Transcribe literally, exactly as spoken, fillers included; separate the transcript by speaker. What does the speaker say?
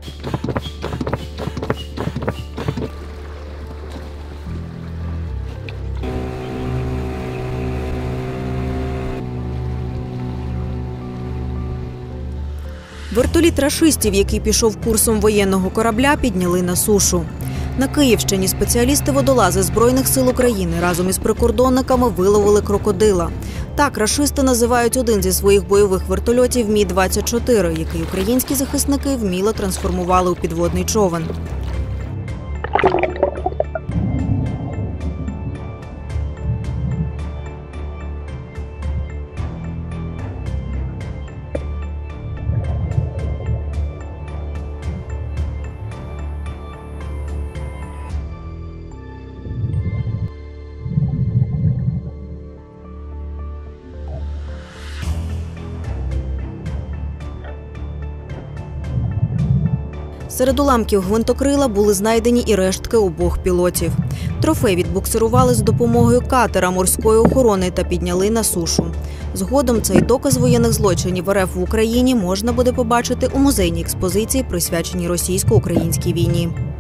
Speaker 1: Вертоліт рашистів, який пішов курсом воєнного корабля, підняли на сушу. На Київщині спеціалісти-водолази Збройних сил України разом із прикордонниками виловили крокодила. Так рашисти називають один зі своїх бойових вертольотів Мі двадцять чотири, який українські захисники вміло трансформували у підводний човен. Серед уламків гвинтокрила були знайдені і рештки обох пілотів. Трофей відбуксирували з допомогою катера морської охорони та підняли на сушу. Згодом цей доказ воєнних злочинів РФ в Україні можна буде побачити у музейній експозиції, присвяченій російсько-українській війні.